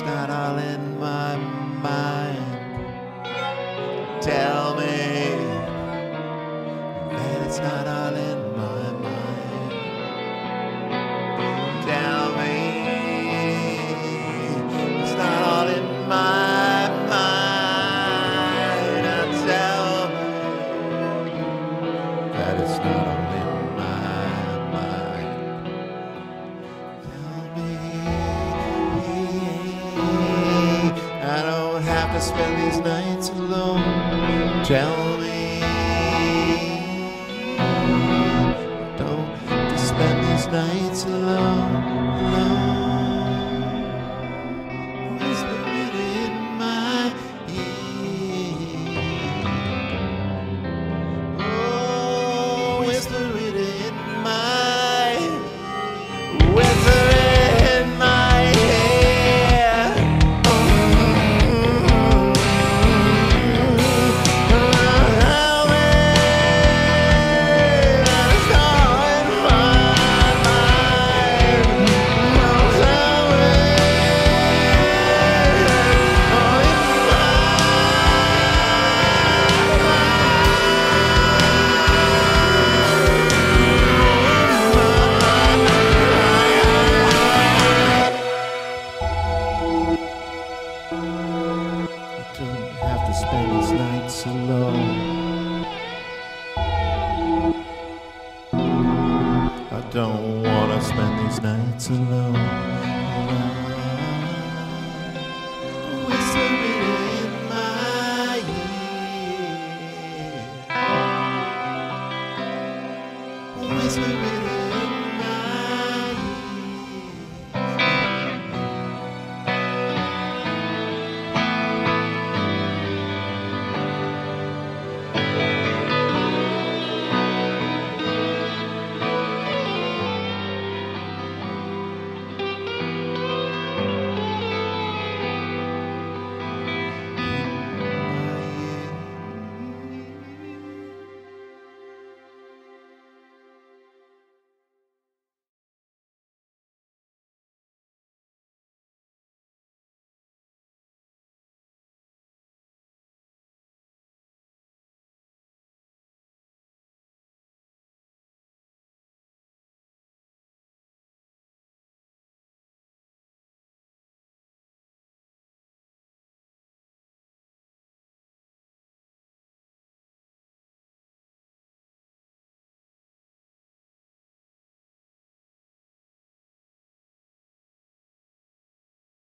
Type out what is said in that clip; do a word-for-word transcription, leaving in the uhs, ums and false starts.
not all in my mind. Tell me that it's not all in my mind. Tell me it's not all in my mind. And tell me that it's not all in my mind. Tell me I don't have to spend these nights alone. Tell me I don't have to spend these nights alone, alone. Whisper it in my ear. Oh, whisper it in my, whisper it in my ear. I don't want to spend these nights alone. Whisper it in my ear. Whisper it